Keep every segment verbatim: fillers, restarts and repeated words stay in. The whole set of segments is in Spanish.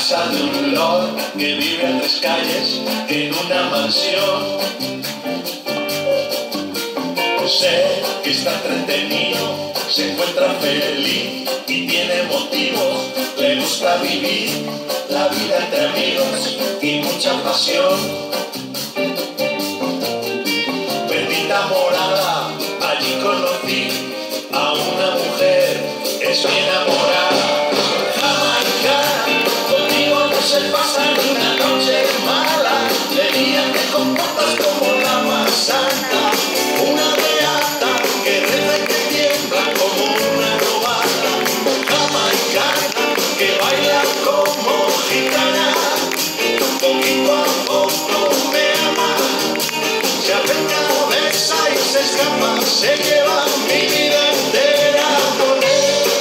casa de un lord que vive a tres calles en una mansión. Sé que está entretenido, se encuentra feliz y tiene motivos. Le gusta vivir la vida entre amigos y mucha pasión. Bendita morada, allí conocí a una mujer, estoy enamorada. Jamaicana, conmigo no se pasa ni una noche mala. De día te comportas como la más santa, una beata que reza y que tiembla como una novata. Jamaicana, que baila como gitana, poquito a poco me ama. Se acerca, besa y se escapa, se lleva mi vida entera con él.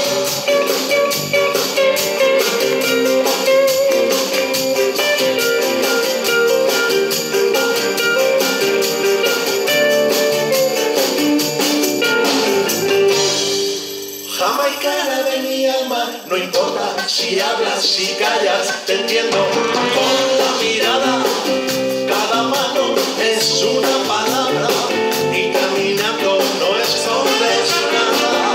Jamaicana de mi alma, no importa si hablas, si callas, te entiendo con la mirada. Cada mano es una palabra y caminando no escondes nada.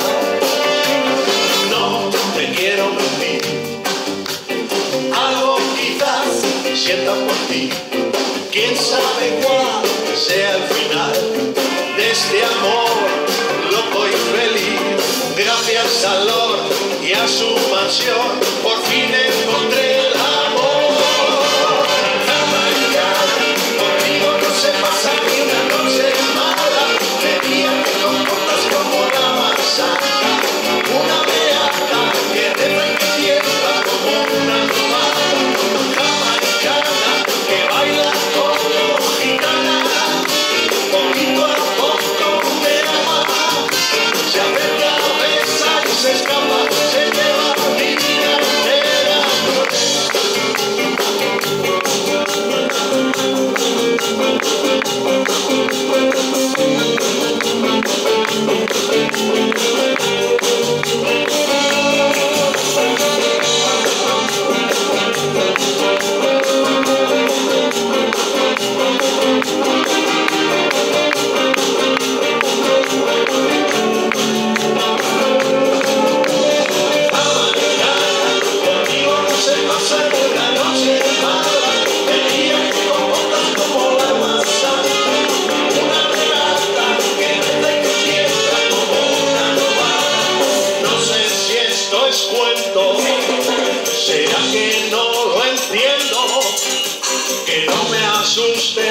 No te quiero mentir, algo quizás sienta por ti. Quién sabe cuál sea el final de este amor loco y feliz. Gracias al Lord y a su mansión, por fin encontré el amor. Jamaicana, conmigo no se pasa ni una noche mala. De día te comportas como la más santa, una beata que reza y que tiembla como una novata. Jamaicana, que baila como gitana, poquito a poco me ama. Se acerca, besa y se escapa, se lleva mi vida entera con cuento. ¿Será que no lo entiendo? Que no me asuste